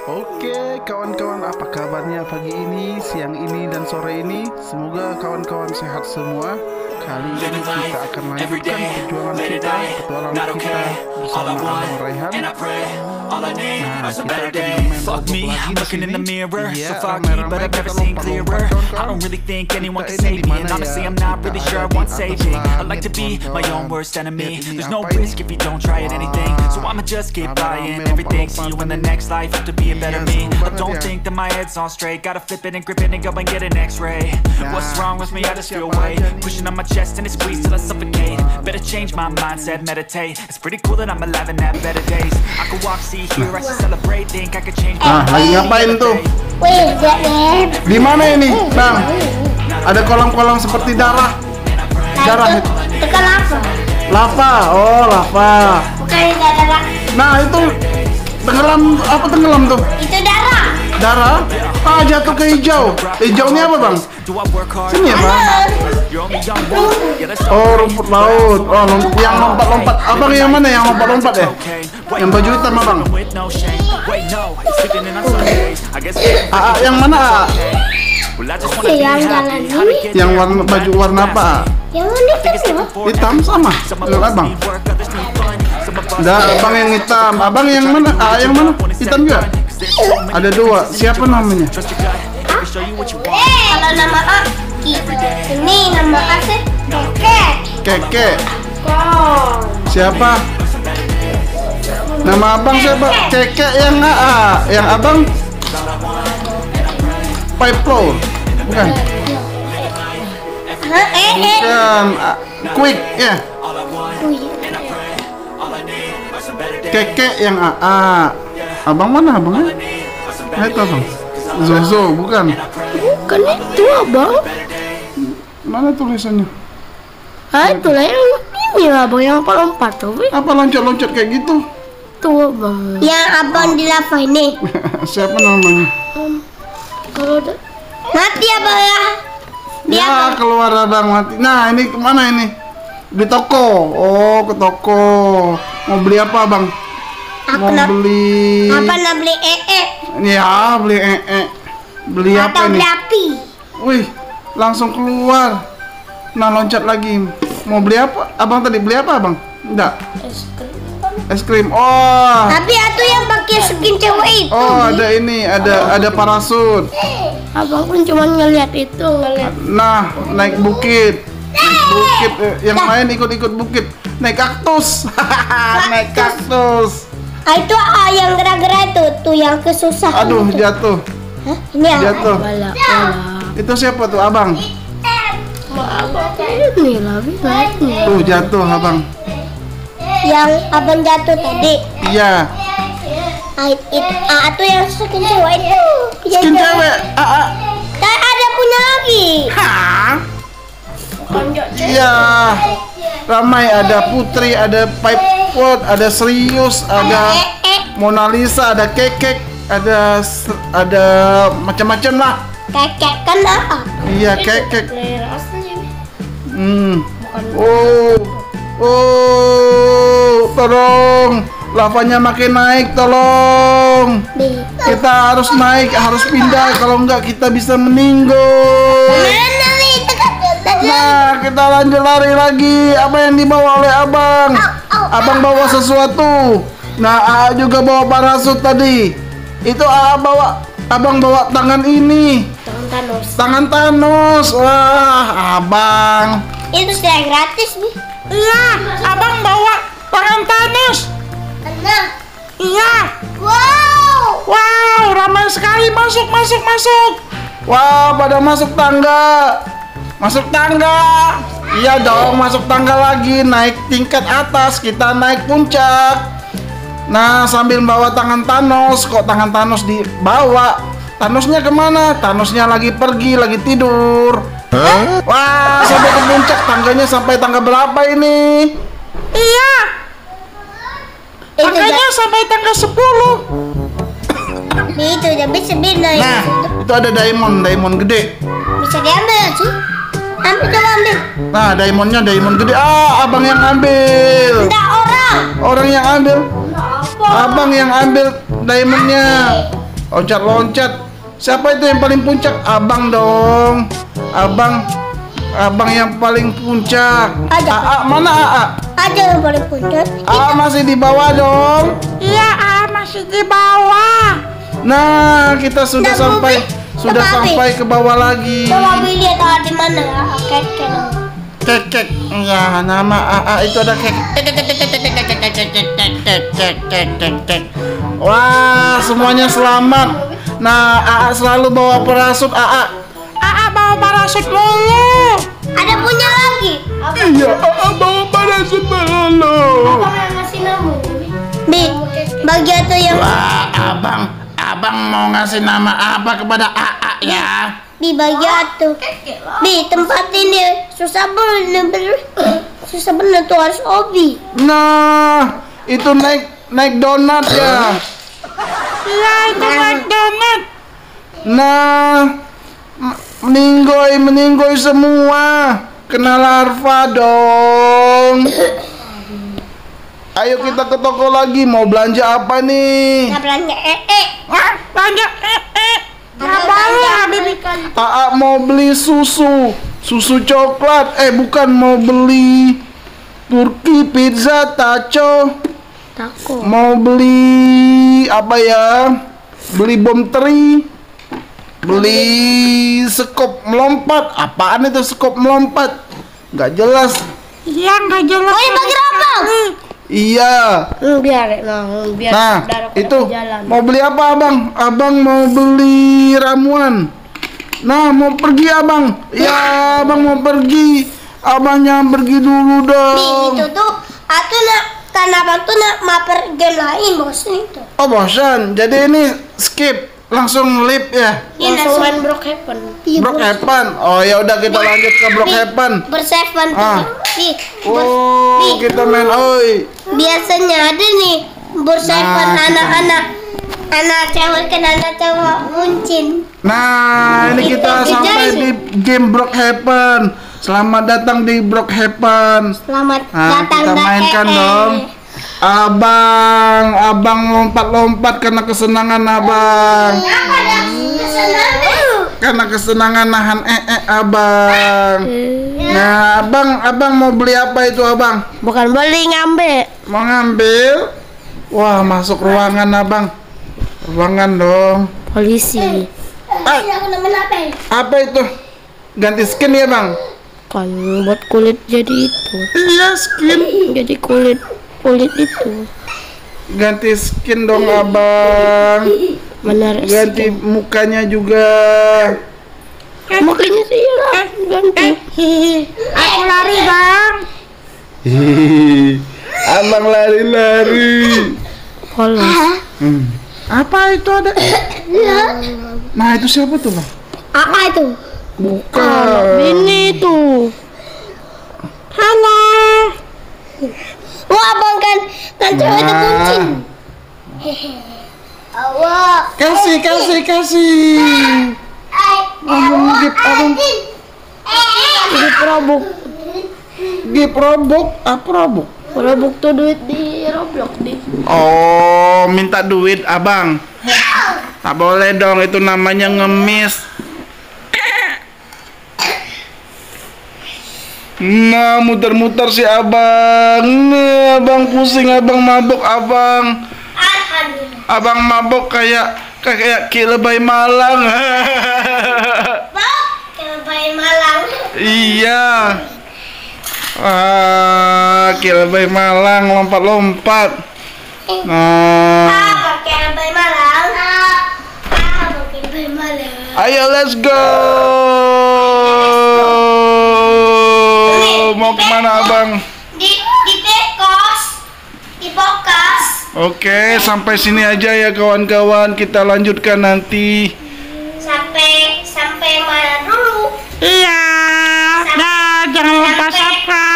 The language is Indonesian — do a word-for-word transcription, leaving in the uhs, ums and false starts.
Oke kawan-kawan, apa kabarnya pagi ini, siang ini, dan sore ini? Semoga kawan-kawan sehat semua. Kali ini kita akan lanjutkan perjuangan kita, petualangan kita bersama Abang Raihan. Nah, kita akan bermain Fuck me, lagi I'm di looking in sini. the mirror, Iya, so foggy, but ramai-ramai I've never kita seen lompat-lompat, clearer. kawan-kawan. I don't really think anyone Kita can ini save di me, mana and honestly ya? I'm not Kita really ada sure I di want atas saving. I like to langit, be my kawan-kawan. own worst enemy. Lihat ini There's no apa ini? risk if you don't try at anything, so I'ma just keep buying everything. See you in the next life, have to be a better Iya, me. seru But banget don't ya. think that my head's on straight. Gotta flip it and grip it and go and get an x-ray. What's wrong with me? I just feel siapa weight aja nih? pushing on my chest and it squeezed till I suffocate. Better change my mindset, meditate. It's pretty cool that I'm alive and have better days. I could walk, see, hear, I should celebrate. Think I could change my Ah, lagi ngapain tuh? Wih, Dad. Di mana ini, Bang? Ada kolam-kolam seperti darah. Darah itu. Itu kan apa? Lava. Oh, lava. Bukan itu darah. Nah, itu tenggelam, apa tenggelam tuh? Itu darah. Darah? Ah, jatuh ke hijau. Hijaunya apa, Bang? Do I work hard? Sini ya, Bang. You're only young once. Yeah, that's Oh, rumput laut. Oh, lompat, yang lompat-lompat. Abang yang mana yang lompat-lompat ya? Yang baju hitam, Abang. with no shame. Wait, no, it's sleeping in on Sundays. I guess Ah, ah, yang mana? Ah? well, I just wanna be Yang jalan happy. How to ini. get Yang there, warna baju warna apa? Ah? Yang mana itu loh? Hitam sama. Some of Dengan us Abang. need work, others need fun. Some of us Dah, Abang yang hitam. Abang yang mana? Ah, yang mana? Hitam juga. Ada dua. Siapa namanya? trust your gut. I'll show you what you want. Kalau nama A, ini nama A sih Keke. Keke. Kong. Siapa? Nama abang siapa? Keke yang A A. Yang abang Pipe Flow. Bukan. Hah? Eh, eh. Bukan. Ah, Quick ya. Wih. Keke yang A A. Abang mana abang? Nah, itu abang. Zozo, bukan. Bukan itu abang. Mana tulisannya? Ah, itu lah yang ini abang yang lompat tuh. Wih. Apa loncat-loncat kayak gitu? Tuh abang. Yang abang di lava ini. Siapa namanya? Kalau ada mati abang ya. Dia Ya, abang. keluar abang mati. Nah, ini kemana ini? Di toko. Oh, ke toko. Mau beli apa, Bang? Apa Mau nak? beli. Apa nak beli ee? -e? Ya, beli ee. -e. Beli apa Atau ini? beli api? Wih, langsung keluar. Nah, loncat lagi. Mau beli apa? Abang tadi beli apa, Abang? Enggak. Es krim. Oh. Tapi itu yang pakai skin cewek itu. Oh, ada ini, ada ada parasut. Abang pun cuma ngeliat itu, ngeliat. Nah, naik bukit. Naik bukit. Eh, Yang lain ikut-ikut bukit. Naik kaktus. Naik kaktus. Ah, itu ah, yang gerak-gerak itu, tuh yang kesusah. Aduh, jatuh. Hah? Ini ah. Jatuh. Balak, balak. Itu siapa tuh, Abang? Ini lah, ini. Tuh jatuh, Abang. Yang abang jatuh tadi. Iya. Ah, itu, ah, itu yang skin cewek itu. Iya, Skin iya. cewek. Ah, ah. Dan ada punya lagi. Hah? Iya. Ramai, ada Putri, ada Pipe Pot, ada Serius, ada Eh, eh. Mona Lisa, ada Kekek, ada s- ada macam-macam lah. Kakek kan ah. Iya, Kekek. Player asli. Hmm. Oh. Oh, tolong. Lavanya makin naik, tolong. Nih. Kita harus naik, harus pindah. Kalau enggak kita bisa meninggal. Mana nih? Nah, kita lanjut lari lagi. Apa yang dibawa oleh abang? Abang bawa sesuatu. Nah, A A juga bawa parasut tadi. Itu A A bawa. Abang bawa tangan ini. Tangan Thanos. Tangan Thanos. Wah, abang. Itu sudah gratis nih. Iya, abang bawa tangan Thanos. Nah. Iya. Wow. Wow, ramai sekali. Masuk, masuk, masuk. Wow, pada masuk tangga. Masuk tangga. Iya dong, masuk tangga lagi. Naik tingkat atas, kita naik puncak. Nah, sambil bawa tangan Thanos. Kok tangan Thanos dibawa? Thanosnya kemana? Thanosnya lagi pergi, lagi tidur. Hah? Wah, sampai ke puncak. Tangganya sampai tangga berapa ini? Iya. Itu Tangganya sampai tangga sepuluh. Itu udah bisa naik. Nah, itu ada diamond, diamond gede. Bisa diambil sih. Ambil coba ambil. Nah, diamondnya diamond gede. Ah, abang yang ambil. Enggak orang. Orang yang ambil. Abang yang ambil diamondnya. Loncat-loncat. Siapa itu yang paling puncak? Abang dong. Abang. Abang yang paling puncak. Ada. Aa, mana Aa? Ada yang paling puncak. Aa masih di bawah dong. Iya, ah, masih di bawah. Nah, kita sudah Nah, sampai mobil. sudah Coba, sampai ke bawah lagi. Coba mobil lihat ah, di mana ya? Kek-kek. Kek-kek. Ya, nama Aa itu ada kek. Wah, semuanya selamat. Nah, Aa selalu bawa parasut. Aa. Aa bawa parasut mulu. Ada punya lagi. Iya, Aa bawa parasut mulu. Abang yang ngasih nama. Bi, bagi itu yang Wah, abang, abang mau ngasih nama apa kepada Aa ya? di bagi itu. Bi, tempat ini susah bener, susah bener tuh harus obi. Nah, itu naik naik donat ya. Iya, itu McDonald. Nah, m- meninggoy meninggoy semua, kena larva dong. Ayo kita ke toko lagi, mau belanja apa nih? Nggak belanja eh eh. Wah, belanja eh eh. Nggak boleh, Habib. Aa mau beli susu, susu coklat. Eh bukan, mau beli Turki pizza taco. Takut. Mau beli apa ya? Beli bom teri. Beli sekop melompat. Apaan itu sekop melompat? Nggak jelas. Iya, nggak jelas. Oh, ini bagi rapang. Iya. Biar, nah, biar. Nah, itu mau beli apa abang? Abang mau beli ramuan. Nah, mau pergi abang. Ya, abang mau pergi. Abangnya pergi dulu dong. Nih, itu tuh, aku nak, karena abang tuh nak maper game lain, bosan itu. Oh, bosan. Jadi ini skip, langsung lip ya. Langsung main Brookhaven. Brookhaven. Oh, ya udah kita lanjut ke Brookhaven. Berseven Ah. Nih, Oh, Nih. kita main oi. biasanya ada nih berseven Nah, kita- anak-anak. Anak cewek kan anak cewek buncin. Nah, ini kita Kita sampai kejar. di game Brookhaven. Selamat datang di Brookhaven. Selamat Nah, datang kita Mbak mainkan Ee. dong. Abang, abang lompat-lompat karena kesenangan abang. Apa dah? Kesenangan. Karena kesenangan nahan eh eh abang. Nah, abang, abang mau beli apa itu abang? Bukan beli, ngambil. Mau ngambil? Wah, masuk ruangan abang. Ruangan dong. Polisi. Ah, apa itu? Ganti skin ya bang? Kan buat kulit jadi itu. Iya skin. Jadi kulit kulit itu. Ganti skin dong abang. Benar. Ganti mukanya juga. Mukanya sih lah. Ganti. Aku lari bang. Hihihi. Abang lari-lari. Polos. Hmm. Apa itu ada? Nah itu siapa tuh bang? Apa itu? Bukan. Ini tuh. Halo. Wah abang kan kan cewek itu buncin. Awak. Kasih, kasih, kasih. Abang gip, abang Jadi perobok. gip robok, apa robok? Perobok tuh duit di Roblox deh. Oh, minta duit abang. Tak boleh dong, itu namanya ngemis. Nah, muter-muter si abang. Nih, abang pusing, abang mabuk, abang. Abang mabuk kayak kayak Ki Lebay Malang. Lebay Malang. Iya. Ah, Ki Lebay Malang lompat-lompat. Nah, Pakai Lebay Malang. Ah, pakai Lebay Malang. ayo let's go. Mau kemana abang? Di di tekos, di pokas. Oke, sampai sini aja ya kawan-kawan. Kita lanjutkan nanti. Sampai sampai mana dulu? Iya. Dah, jangan lupa subscribe.